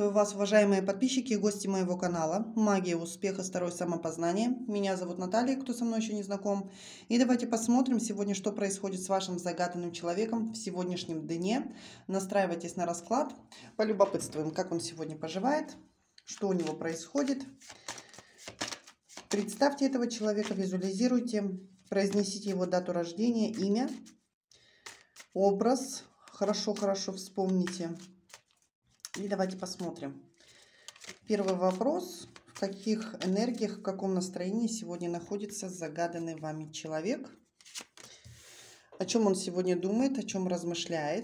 Приветствую вас, уважаемые подписчики и гости моего канала «Магия успеха. Второе самопознание». Меня зовут Наталья, кто со мной еще не знаком. И давайте посмотрим сегодня, что происходит с вашим загаданным человеком в сегодняшнем дне. Настраивайтесь на расклад, полюбопытствуем, как он сегодня поживает, что у него происходит. Представьте этого человека, визуализируйте, произнесите его дату рождения, имя, образ. Хорошо вспомните. И давайте посмотрим. Первый вопрос. В каких энергиях, в каком настроении сегодня находится загаданный вами человек? О чем он сегодня думает, о чем размышляет?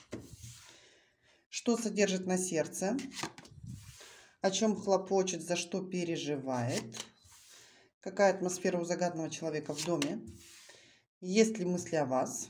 Что содержит на сердце? О чем хлопочет, за что переживает? Какая атмосфера у загаданного человека в доме? Есть ли мысли о вас?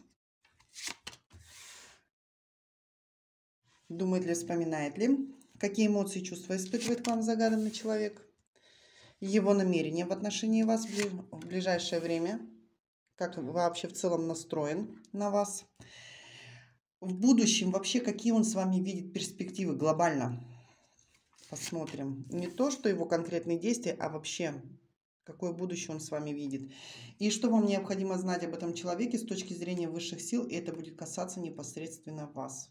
Думает ли, вспоминает ли? Какие эмоции и чувства испытывает к вам загаданный человек? Его намерения в отношении вас в ближайшее время? Как вообще в целом настроен на вас? В будущем вообще какие он с вами видит перспективы глобально? Посмотрим. Не то, что его конкретные действия, а вообще какое будущее он с вами видит. И что вам необходимо знать об этом человеке с точки зрения высших сил, и это будет касаться непосредственно вас.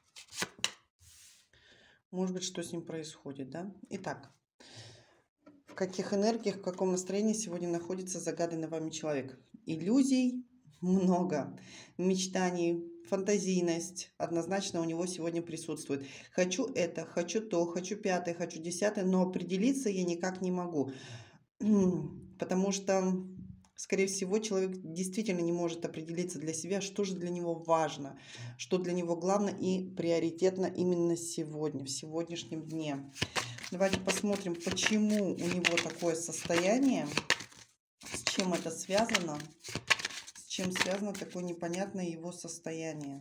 Может быть, что с ним происходит, да? Итак, в каких энергиях, в каком настроении сегодня находится загаданный вами человек? Иллюзий много, мечтаний, фантазийность однозначно у него сегодня присутствует. Хочу это, хочу то, хочу пятое, хочу десятое, но определиться я никак не могу. Потому что, скорее всего, человек действительно не может определиться для себя, что же для него важно, что для него главное и приоритетно именно сегодня, в сегодняшнем дне. Давайте посмотрим, почему у него такое состояние, с чем это связано, с чем связано такое непонятное его состояние.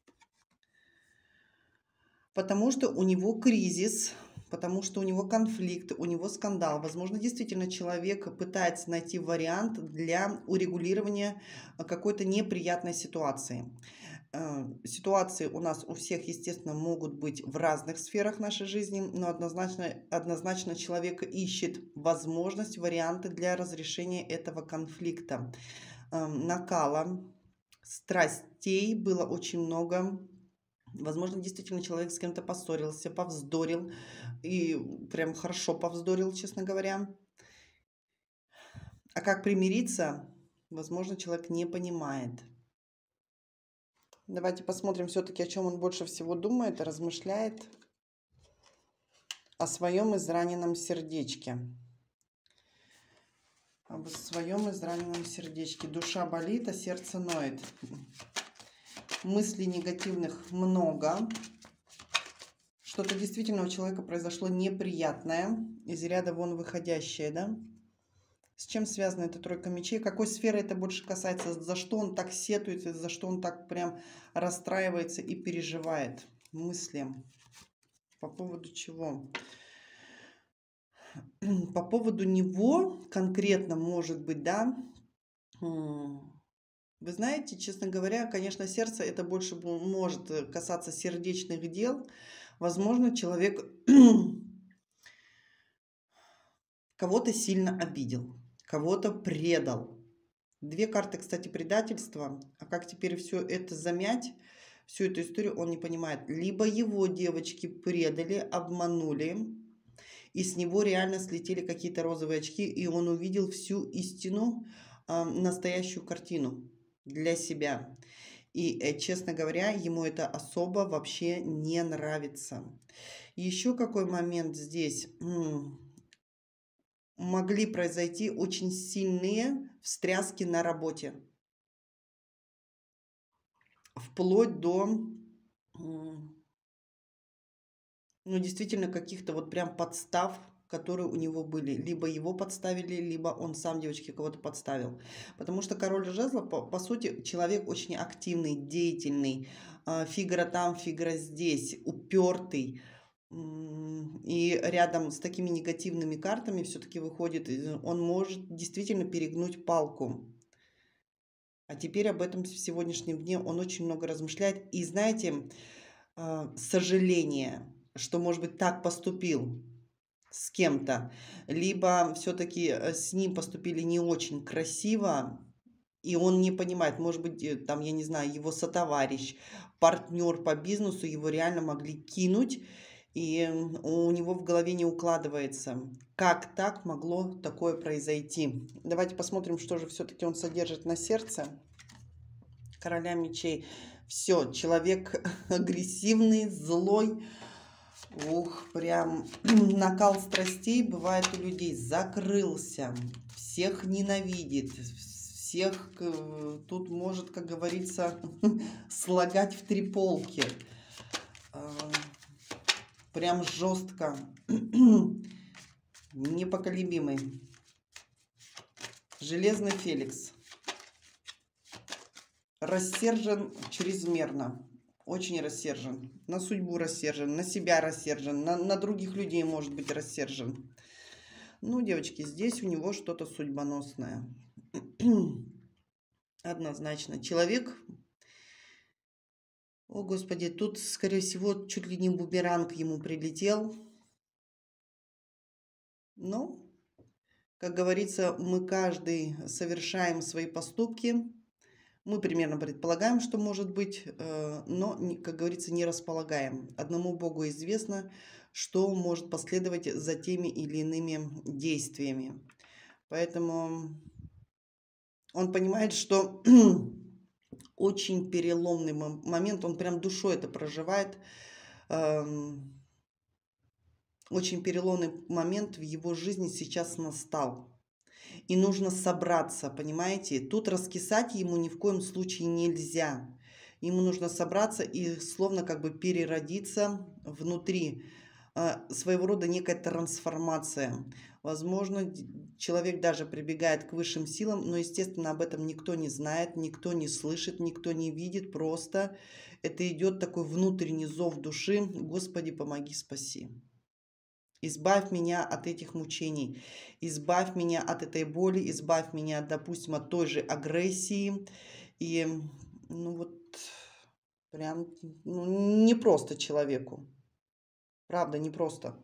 Потому что у него кризис, потому что у него конфликт, у него скандал. Возможно, действительно человек пытается найти вариант для урегулирования какой-то неприятной ситуации. Ситуации у нас у всех, естественно, могут быть в разных сферах нашей жизни, но однозначно человек ищет возможность, варианты для разрешения этого конфликта. Накала, страстей было очень много. Возможно, действительно человек с кем-то поссорился, повздорил, и прям хорошо повздорил, честно говоря. А как примириться, возможно, человек не понимает. Давайте посмотрим все-таки, о чем он больше всего думает и размышляет. О своем израненном сердечке. Об своем израненном сердечке. Душа болит, а сердце ноет. Мыслей негативных много. Что-то действительно у человека произошло неприятное, из ряда вон выходящее, да? С чем связана эта тройка мечей? Какой сферы это больше касается? За что он так сетует, за что он так прям расстраивается и переживает? Мысли. По поводу чего? По поводу него конкретно, может быть, да? Вы знаете, честно говоря, конечно, сердце это больше может касаться сердечных дел. Возможно, человек кого-то сильно обидел, кого-то предал. Две карты, кстати, предательства. А как теперь все это замять, всю эту историю он не понимает. Либо его девочки предали, обманули, и с него реально слетели какие-то розовые очки, и он увидел всю истину, настоящую картину для себя. И, честно говоря, ему это особо вообще не нравится. Еще какой момент здесь? Могли произойти очень сильные встряски на работе. Вплоть до, ну, действительно, каких-то вот прям подстав, которые у него были. Либо его подставили, либо он сам девочке кого-то подставил. Потому что король жезлов, по сути, человек очень активный, деятельный. Фигура там, фигура здесь, упертый. И рядом с такими негативными картами все-таки выходит, он может действительно перегнуть палку. А теперь об этом в сегодняшнем дне он очень много размышляет. И знаете, сожаление. что, может быть, так поступил с кем-то, либо все-таки с ним поступили не очень красиво, и он не понимает, может быть, там, я не знаю, его сотоварищ, партнер по бизнесу его реально могли кинуть, и у него в голове не укладывается, как так могло такое произойти. Давайте посмотрим, что же все-таки он содержит на сердце. Короля мечей. Все, человек агрессивный, злой. Ух, прям накал страстей бывает у людей. Закрылся, всех ненавидит, всех тут может, как говорится, слагать в три полки. Прям жестко. Непоколебимый. Железный Феликс. Рассержен чрезмерно. Очень рассержен. На судьбу рассержен, на себя рассержен, на других людей может быть рассержен. Ну, девочки, здесь у него что-то судьбоносное. Однозначно. Человек... О, Господи, тут, скорее всего, чуть ли не бумеранг ему прилетел. Но, как говорится, мы каждый совершаем свои поступки. Мы примерно предполагаем, что может быть, но, как говорится, не располагаем. Одному Богу известно, что может последовать за теми или иными действиями. Поэтому он понимает, что очень переломный момент, он прям душой это проживает. Очень переломный момент в его жизни сейчас настал. И нужно собраться, понимаете? Тут раскисать ему ни в коем случае нельзя. Ему нужно собраться и словно как бы переродиться внутри. Своего рода некая трансформация. Возможно, человек даже прибегает к высшим силам, но, естественно, об этом никто не знает, никто не слышит, никто не видит. Просто это идет такой внутренний зов души. Господи, помоги, спаси. Избавь меня от этих мучений, избавь меня от этой боли, избавь меня, допустим, от той же агрессии. И, ну вот, прям, ну, не просто человеку. Правда, не просто.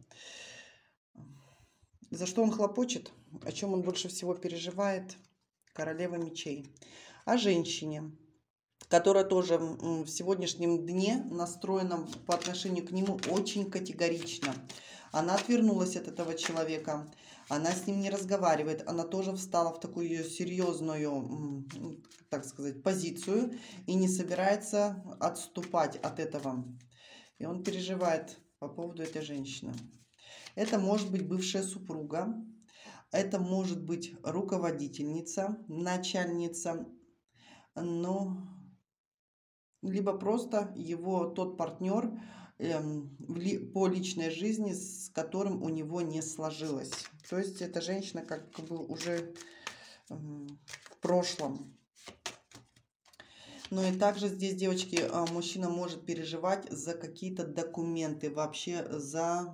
За что он хлопочет? О чем он больше всего переживает? Королева мечей. О женщине, которая тоже в сегодняшнем дне настроена по отношению к нему очень категорично. Она отвернулась от этого человека, она с ним не разговаривает, она тоже встала в такую серьезную, так сказать, позицию и не собирается отступать от этого. И он переживает по поводу этой женщины. Это может быть бывшая супруга, это может быть руководительница, начальница, но либо просто его тот партнер по личной жизни, с которым у него не сложилось. То есть эта женщина как бы уже в прошлом. Ну и также здесь, девочки, мужчина может переживать за какие-то документы, вообще за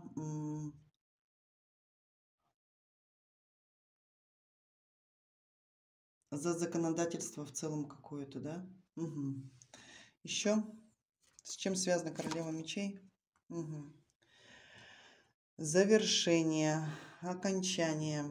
законодательство в целом какое-то, да? Угу. Еще с чем связана королева мечей? Угу. Завершение, окончание.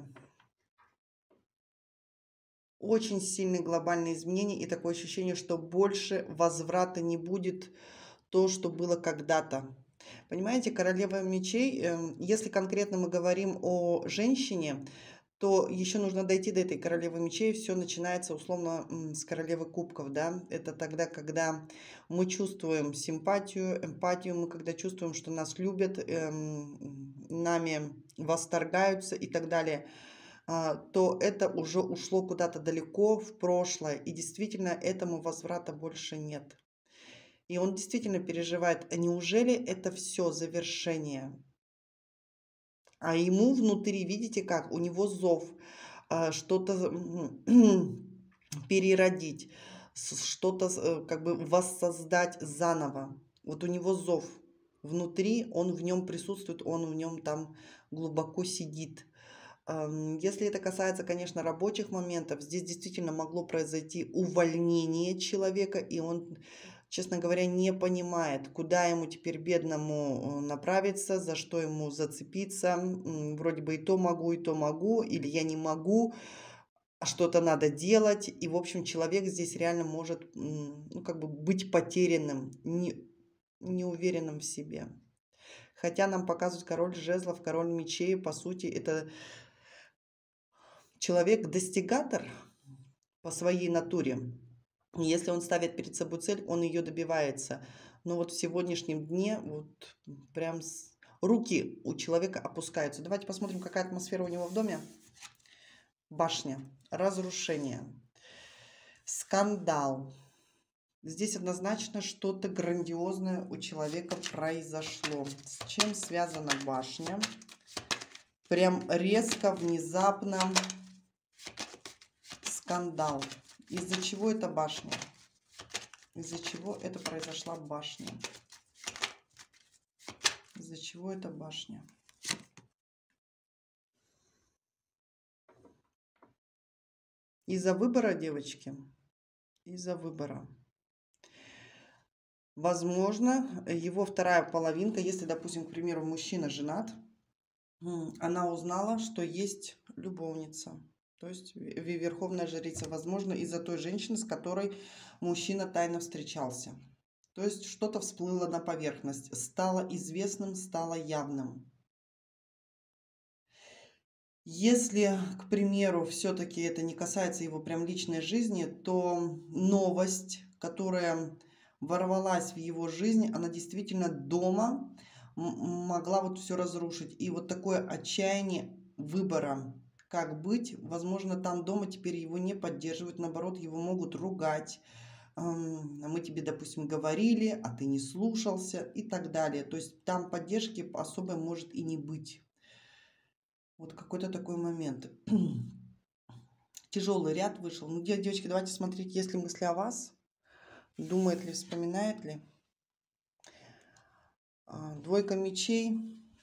Очень сильные глобальные изменения и такое ощущение, что больше возврата не будет то, что было когда-то. Понимаете, королева мечей, если конкретно мы говорим о женщине, то еще нужно дойти до этой королевы мечей. Все начинается условно с королевы кубков, да. Это тогда, когда мы чувствуем симпатию, эмпатию, мы когда чувствуем, что нас любят, нами восторгаются и так далее, то это уже ушло куда-то далеко в прошлое. И действительно, этому возврата больше нет. И он действительно переживает, а неужели это все завершение? А ему внутри, видите как, у него зов что-то переродить, что-то как бы воссоздать заново. Вот у него зов внутри, он в нем присутствует, он в нем там глубоко сидит. Если это касается, конечно, рабочих моментов, здесь действительно могло произойти увольнение человека, и он честно говоря, не понимает, куда ему теперь бедному направиться, за что ему зацепиться. Вроде бы и то могу, или я не могу, а что-то надо делать. И, в общем, человек здесь реально может, ну, как бы быть потерянным, неуверенным в себе. Хотя нам показывают король жезлов, король мечей, по сути, это человек-достигатор по своей натуре. Если он ставит перед собой цель, он ее добивается. Но вот в сегодняшнем дне вот прям руки у человека опускаются. Давайте посмотрим, какая атмосфера у него в доме. Башня, разрушение, скандал. Здесь однозначно что-то грандиозное у человека произошло. С чем связана башня? Прям резко, внезапно скандал. Из-за чего эта башня? Из-за чего это произошла башня? Из-за чего эта башня? Из-за выбора, девочки? Из-за выбора. Возможно, его вторая половинка, если, допустим, к примеру, мужчина женат, она узнала, что есть любовница. То есть верховная жрица. Возможно, из-за той женщины, с которой мужчина тайно встречался. То есть что-то всплыло на поверхность. Стало известным, стало явным. Если, к примеру, все-таки это не касается его прям личной жизни, то новость, которая ворвалась в его жизнь, она действительно дома могла вот все разрушить. И вот такое отчаяние выбора, как быть, возможно, там дома теперь его не поддерживают, наоборот, его могут ругать. Мы тебе, допустим, говорили, а ты не слушался и так далее. То есть там поддержки особой может и не быть. Вот какой-то такой момент. Тяжелый ряд вышел. Ну, девочки, давайте смотреть, есть ли мысли о вас. Думает ли, вспоминает ли. Двойка мечей.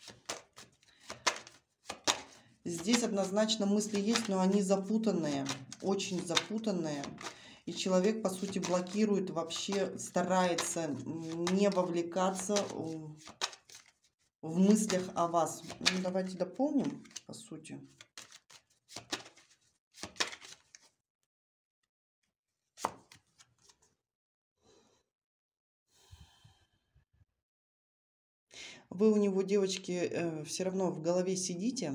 Здесь однозначно мысли есть, но они запутанные. Очень запутанные. И человек, по сути, блокирует, вообще старается не вовлекаться в мыслях о вас. Ну, давайте дополним, по сути. Вы у него, девочки, все равно в голове сидите.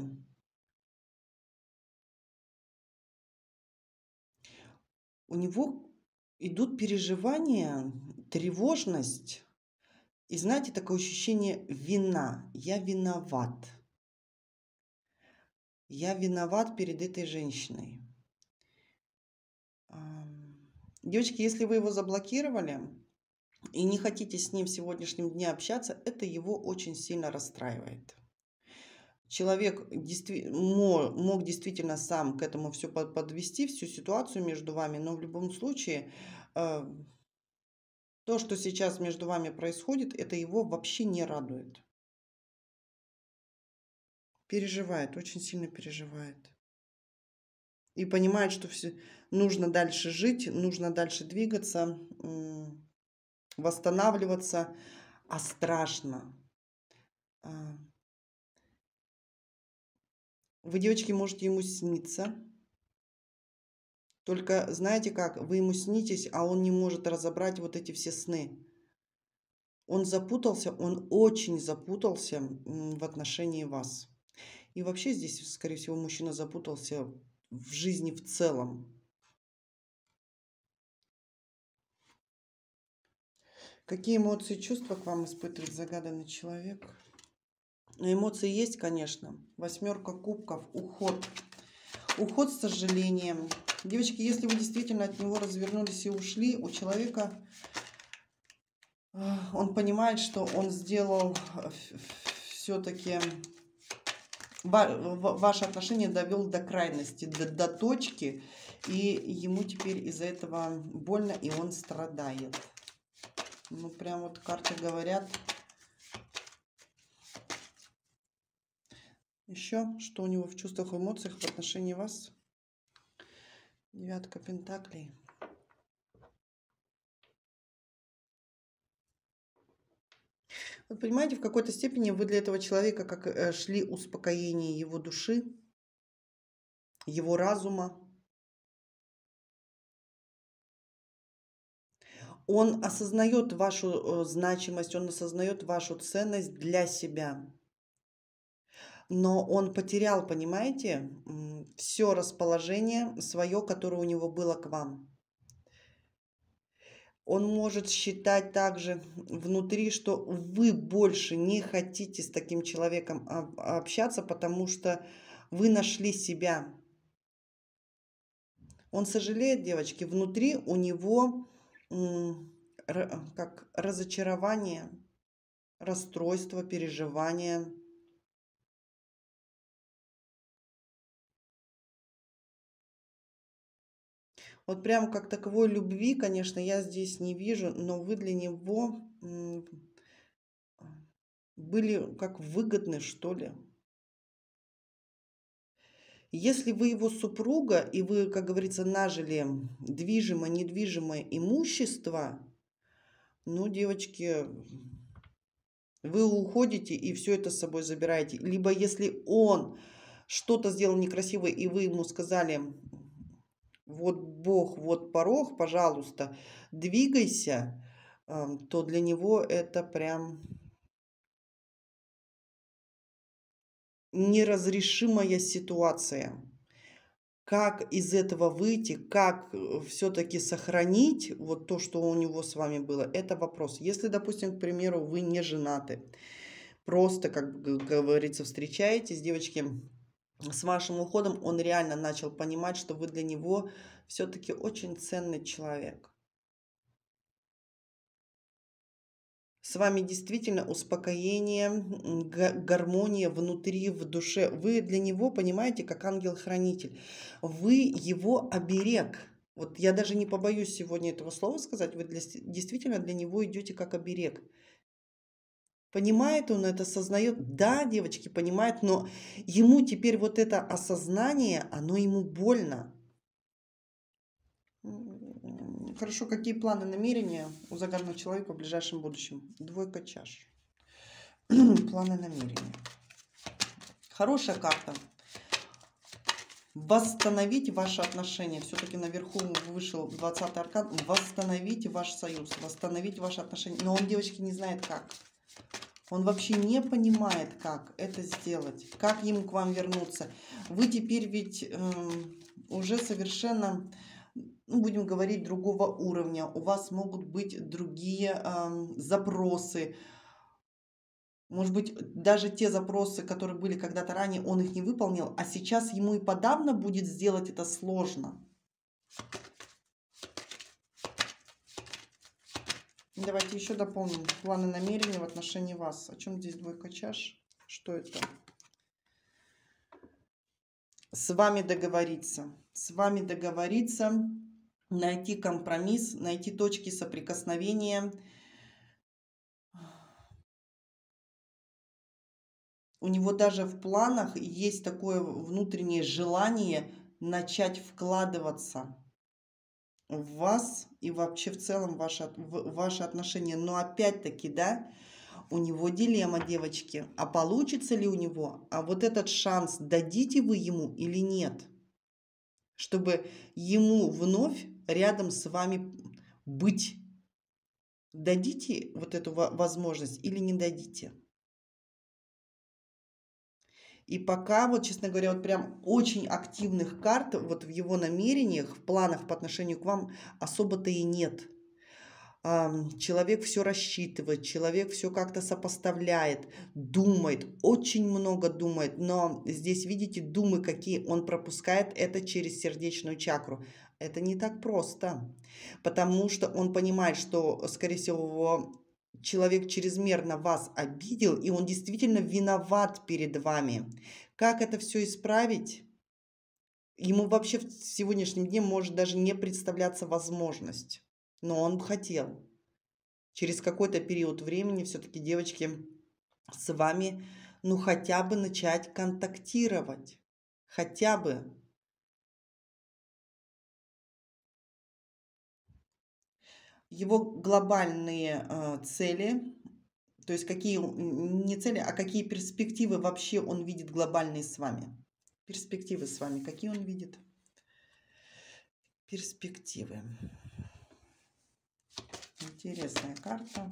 У него идут переживания, тревожность. И знаете, такое ощущение вина. Я виноват. Я виноват перед этой женщиной. Девочки, если вы его заблокировали и не хотите с ним в сегодняшнем дне общаться, это его очень сильно расстраивает. Человек мог действительно сам к этому все подвести, всю ситуацию между вами, но в любом случае то, что сейчас между вами происходит, это его вообще не радует. Переживает, очень сильно переживает. И понимает, что нужно дальше жить, нужно дальше двигаться, восстанавливаться, а страшно. Вы, девочки, можете ему сниться. Только знаете как, вы ему снитесь, а он не может разобрать вот эти все сны. Он запутался, он очень запутался в отношении вас. И вообще здесь, скорее всего, мужчина запутался в жизни в целом. Какие эмоции, чувства к вам испытывает загаданный человек? Эмоции есть, конечно. Восьмерка кубков, уход. Уход с сожалением. Девочки, если вы действительно от него развернулись и ушли, у человека, он понимает, что он сделал все-таки... Ваши отношения довел до крайности, до точки, и ему теперь из-за этого больно, и он страдает. Ну, прям вот карты говорят. Еще, что у него в чувствах и эмоциях в отношении вас? Девятка пентаклей. Вы понимаете, в какой-то степени вы для этого человека как шли успокоение его души, его разума. Он осознает вашу значимость, он осознает вашу ценность для себя. Но он потерял, понимаете, все расположение свое, которое у него было к вам. Он может считать также внутри, что вы больше не хотите с таким человеком общаться, потому что вы нашли себя. Он сожалеет, девочки, внутри у него как разочарование, расстройство, переживание. Вот прям как таковой любви, конечно, я здесь не вижу, но вы для него были как выгодны, что ли. Если вы его супруга, и вы, как говорится, нажили движимое, недвижимое имущество, ну, девочки, вы уходите и все это с собой забираете. Либо если он что-то сделал некрасивое, и вы ему сказали, вот Бог, вот порог, пожалуйста, двигайся, то для него это прям неразрешимая ситуация. Как из этого выйти, как все-таки сохранить вот то, что у него с вами было, это вопрос. Если, допустим, к примеру, вы не женаты, просто, как говорится, встречаетесь, девочки, с вашим уходом он реально начал понимать, что вы для него все-таки очень ценный человек. С вами действительно успокоение, гармония внутри, в душе. Вы для него, понимаете, как ангел-хранитель. Вы его оберег. Вот я даже не побоюсь сегодня этого слова сказать. Вы действительно для него идете как оберег. Понимает он это, осознает? Да, девочки, понимает, но ему теперь вот это осознание, оно ему больно. Хорошо, какие планы, намерения у загаданного человека в ближайшем будущем? Двойка чаш. Планы, намерения. Хорошая карта. Восстановить ваши отношения. Все-таки наверху вышел 20-й аркан. Восстановить ваш союз, восстановить ваши отношения. Но он, девочки, не знает как. Он вообще не понимает, как это сделать, как ему к вам вернуться. Вы теперь ведь уже совершенно, ну, будем говорить, другого уровня. У вас могут быть другие запросы. Может быть, даже те запросы, которые были когда-то ранее, он их не выполнил, а сейчас ему и подавно будет сделать это сложно. Давайте еще дополним планы, намерения в отношении вас. О чем здесь двойка чаш? Что это? С вами договориться. С вами договориться, найти компромисс, найти точки соприкосновения. У него даже в планах есть такое внутреннее желание начать вкладываться в вас и вообще в целом в ваши отношения. Но опять-таки, да, у него дилемма, девочки. А получится ли у него? А вот этот шанс дадите вы ему или нет? Чтобы ему вновь рядом с вами быть. Дадите вот эту возможность или не дадите? И пока, вот, честно говоря, вот прям очень активных карт вот в его намерениях, в планах по отношению к вам особо-то и нет. Человек все рассчитывает, человек все как-то сопоставляет, думает, очень много думает, но здесь, видите, думы какие он пропускает, это через сердечную чакру. Это не так просто, потому что он понимает, что, скорее всего, человек чрезмерно вас обидел, и он действительно виноват перед вами. Как это все исправить? Ему вообще в сегодняшнем дне может даже не представляться возможность, но он бы хотел. Через какой-то период времени все-таки, девочки, с вами, ну, хотя бы начать контактировать. Хотя бы. Его глобальные цели То есть какие не цели, а какие перспективы вообще он видит глобальные с вами. Перспективы с вами, какие он видит? Перспективы. Интересная карта.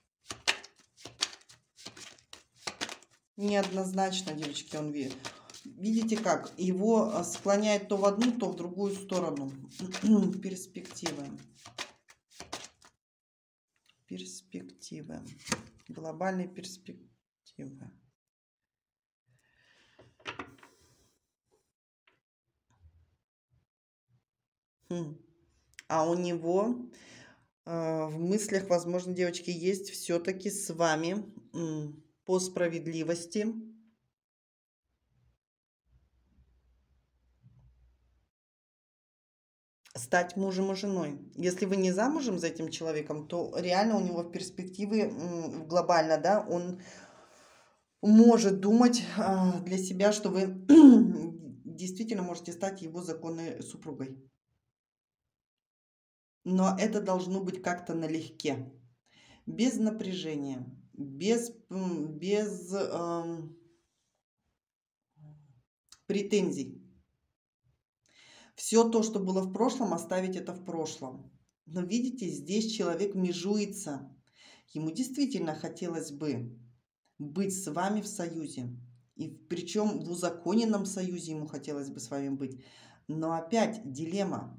Неоднозначно, девочки, он видит. Видите как? Его склоняет то в одну, то в другую сторону. Перспективы. Перспективы. Глобальные перспективы. А у него в мыслях, возможно, девочки, есть все-таки с вами по справедливости стать мужем и женой. Если вы не замужем за этим человеком, то реально у него в перспективе глобально, да, он может думать для себя, что вы действительно можете стать его законной супругой. Но это должно быть как-то налегке, без напряжения, без претензий. Все то, что было в прошлом, оставить это в прошлом. Но видите, здесь человек межуется. Ему действительно хотелось бы быть с вами в союзе. И причем в узаконенном союзе ему хотелось бы с вами быть. Но опять дилемма.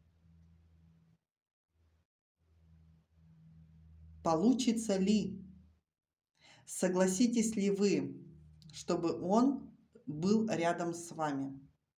Получится ли? Согласитесь ли вы, чтобы он был рядом с вами?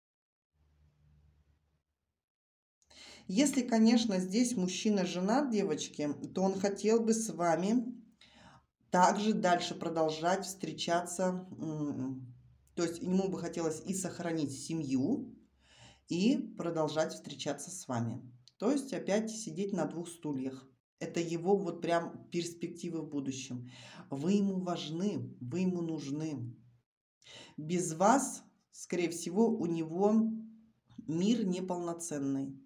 Если, конечно, здесь мужчина женат, девочки, то он хотел бы с вами также дальше продолжать встречаться. То есть ему бы хотелось и сохранить семью, и продолжать встречаться с вами. То есть опять сидеть на двух стульях. Это его вот прям перспективы в будущем. Вы ему важны, вы ему нужны. Без вас, скорее всего, у него мир неполноценный.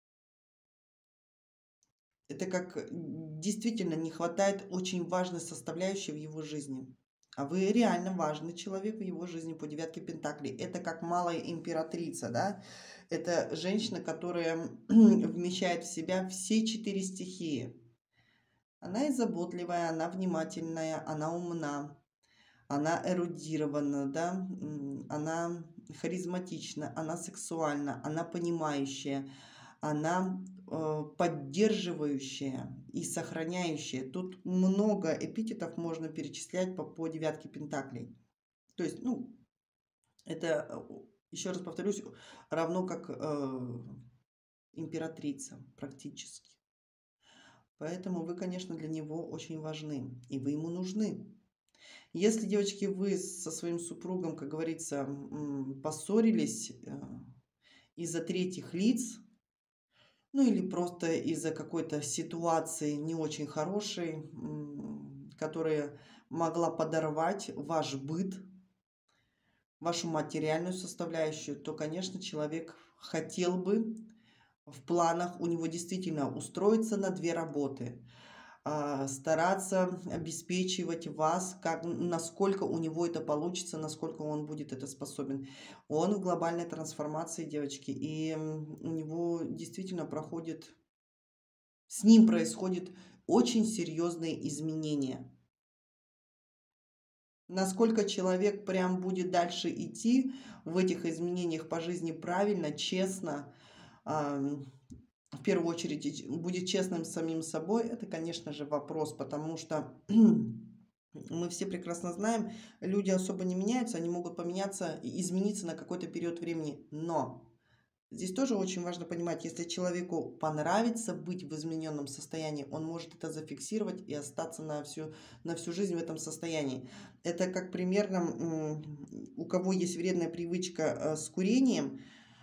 Это как действительно не хватает очень важной составляющей в его жизни. А вы реально важный человек в его жизни по девятке пентаклей. Это как малая императрица, да? Это женщина, которая вмещает в себя все 4 стихии. Она и заботливая, она внимательная, она умна, она эрудирована, да? Она харизматична, она сексуальна, она понимающая, она поддерживающая и сохраняющая. Тут много эпитетов можно перечислять по девятке пентаклей. То есть, ну, это, еще раз повторюсь, равно как императрица практически. Поэтому вы, конечно, для него очень важны, и вы ему нужны. Если, девочки, вы со своим супругом, как говорится, поссорились из-за третьих лиц, ну или просто из-за какой-то ситуации не очень хорошей, которая могла подорвать ваш быт, вашу материальную составляющую, то, конечно, человек хотел бы в планах у него действительно устроиться на 2 работы, стараться обеспечивать вас, насколько у него это получится, насколько он будет это способен. Он в глобальной трансформации, девочки, и у него действительно с ним происходят очень серьезные изменения. Насколько человек прям будет дальше идти в этих изменениях по жизни правильно, честно, в первую очередь будет честным с самим собой, это, конечно же, вопрос, потому что мы все прекрасно знаем, люди особо не меняются, они могут поменяться и измениться на какой-то период времени, но здесь тоже очень важно понимать, если человеку понравится быть в измененном состоянии, он может это зафиксировать и остаться на всю жизнь в этом состоянии. Это как примерно, у кого есть вредная привычка с курением,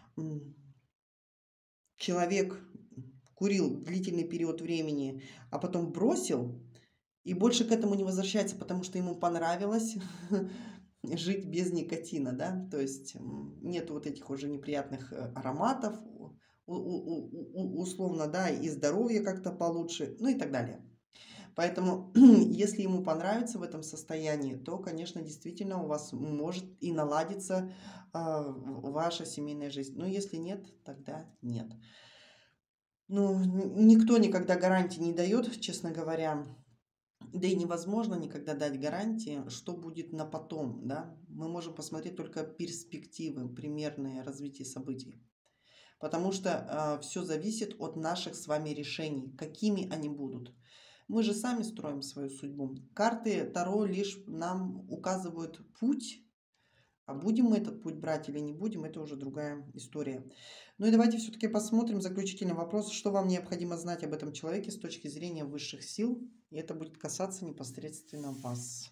человек курил длительный период времени, а потом бросил, и больше к этому не возвращается, потому что ему понравилось жить без никотина, да, то есть нет вот этих уже неприятных ароматов, условно, да, и здоровье как-то получше, ну и так далее. Поэтому, если ему понравится в этом состоянии, то, конечно, действительно у вас может и наладиться ваша семейная жизнь. Но если нет, тогда нет. Ну, никто никогда гарантии не дает, честно говоря. Да и невозможно никогда дать гарантии, что будет на потом, да. Мы можем посмотреть только перспективы, примерные развития событий. Потому что все зависит от наших с вами решений, какими они будут. Мы же сами строим свою судьбу. Карты Таро лишь нам указывают путь, а будем мы этот путь брать или не будем, это уже другая история. Ну и давайте все-таки посмотрим заключительный вопрос, что вам необходимо знать об этом человеке с точки зрения высших сил. И это будет касаться непосредственно вас.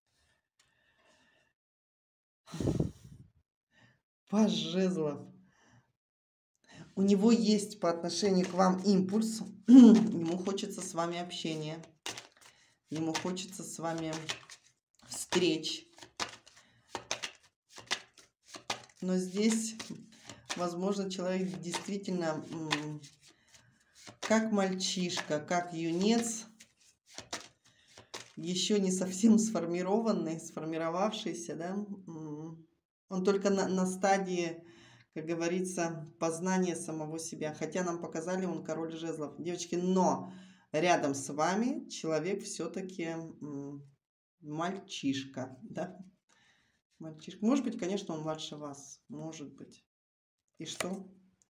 Паж жезлов. У него есть по отношению к вам импульс. Ему хочется с вами общения. Ему хочется с вами встреч. Но здесь, возможно, человек действительно как мальчишка, как юнец, еще не совсем сформированный, сформировавшийся, да? Он только на стадии, как говорится, познания самого себя. Хотя нам показали, он король жезлов. Девочки, но рядом с вами человек все-таки мальчишка, да? Мальчишка. Может быть, конечно, он младше вас. Может быть. И что?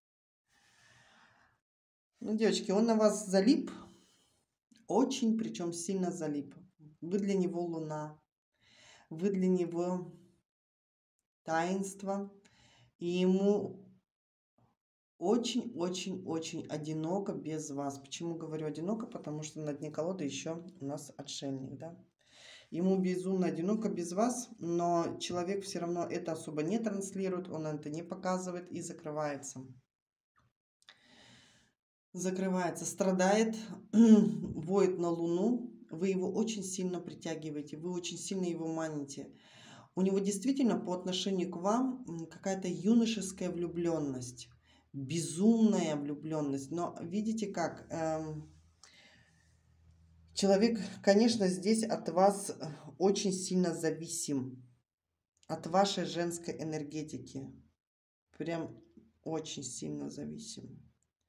Ну, девочки, он на вас залип. Очень, причем сильно залип. Вы для него луна. Вы для него таинство. И ему очень-очень-очень одиноко без вас. Почему говорю одиноко? Потому что на дне колоды еще у нас отшельник, да? Ему безумно одиноко без вас, но человек все равно это особо не транслирует, он это не показывает и закрывается. Закрывается, страдает, воет на Луну, вы его очень сильно притягиваете, вы очень сильно его маните. У него действительно по отношению к вам какая-то юношеская влюбленность, безумная влюбленность. Но видите как, человек, конечно, здесь от вас очень сильно зависим, от вашей женской энергетики. Прям очень сильно зависим.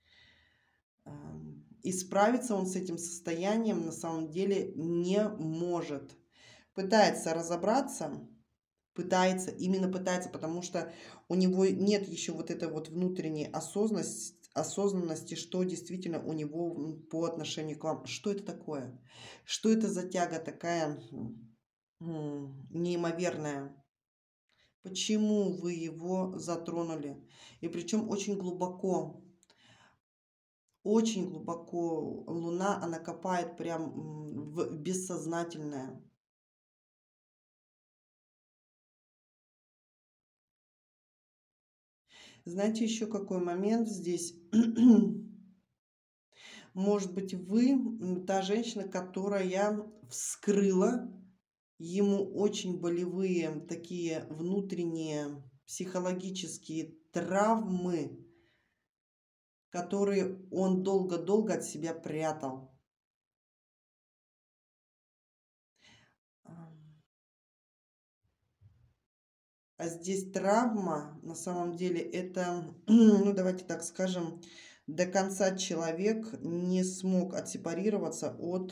И справиться он с этим состоянием на самом деле не может. Пытается разобраться, именно пытается, потому что у него нет еще вот этой вот внутренней осознанности, что действительно у него по отношению к вам. Что это такое? Что это за тяга такая неимоверная? Почему вы его затронули? И причем очень глубоко. Очень глубоко Луна, она копает прям в бессознательное. Знаете, еще какой момент здесь? Может быть, вы та женщина, которая вскрыла ему очень болевые такие внутренние психологические травмы, которые он долго-долго от себя прятал. А здесь травма, на самом деле, это, ну давайте так скажем, до конца человек не смог отсепарироваться от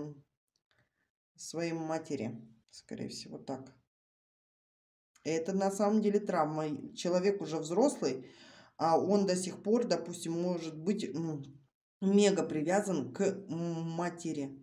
своей матери, скорее всего так. Это на самом деле травма. Человек уже взрослый, а он до сих пор, допустим, может быть мега привязан к матери.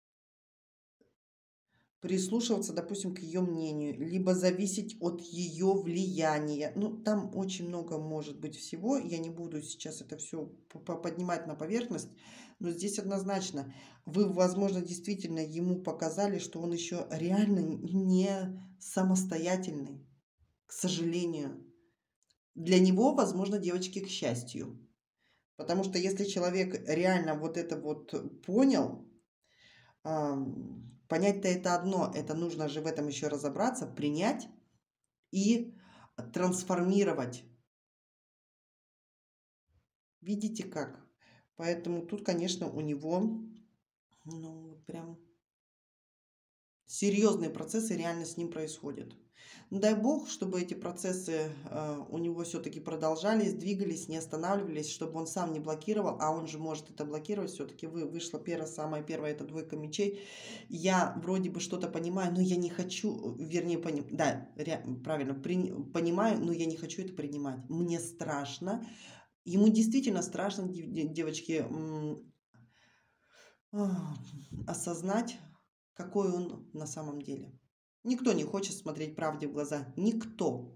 Прислушиваться, допустим, к ее мнению, либо зависеть от ее влияния. Ну, там очень много может быть всего. Я не буду сейчас это все поднимать на поверхность, но здесь однозначно вы, возможно, действительно ему показали, что он еще реально не самостоятельный, к сожалению. Для него, возможно, девочки, к счастью. Потому что если человек реально вот это вот понял, понять-то это одно, это нужно же в этом еще разобраться, принять и трансформировать. Видите как? Поэтому тут, конечно, у него Ну, прям серьезные процессы реально с ним происходят. Ну, дай бог, чтобы эти процессы у него все-таки продолжались, двигались, не останавливались, чтобы он сам не блокировал, а он же может это блокировать. Все-таки вышла самая первая, это двойка мечей. Я вроде бы что-то понимаю, но я не хочу, вернее, да, правильно, понимаю, но я не хочу это принимать. Мне страшно. Ему действительно страшно, девочки, а, осознать, какой он на самом деле. Никто не хочет смотреть правде в глаза. Никто.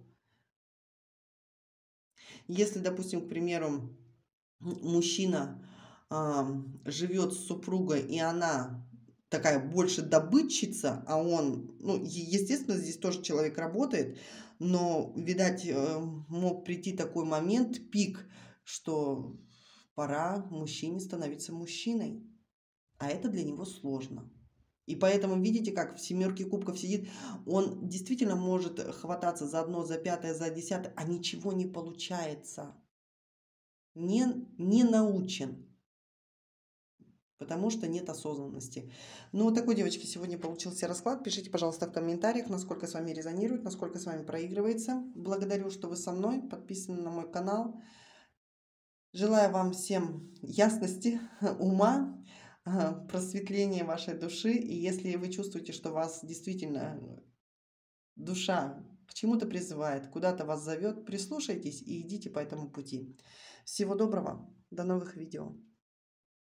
Если, допустим, к примеру, мужчина живет с супругой, и она такая больше добытчица, а он, ну, естественно, здесь тоже человек работает, но, видать, мог прийти такой момент, пик, что пора мужчине становиться мужчиной. А это для него сложно. И поэтому видите, как в семерке кубков сидит, он действительно может хвататься за одно, за пятое, за десятое, а ничего не получается. Не научен, потому что нет осознанности. Ну, вот такой, девочки, сегодня получился расклад. Пишите, пожалуйста, в комментариях, насколько с вами резонирует, насколько с вами проигрывается. Благодарю, что вы со мной, подписаны на мой канал. Желаю вам всем ясности, ума, просветления вашей души. И если вы чувствуете, что вас действительно душа к чему-то призывает, куда-то вас зовет, прислушайтесь и идите по этому пути. Всего доброго, до новых видео.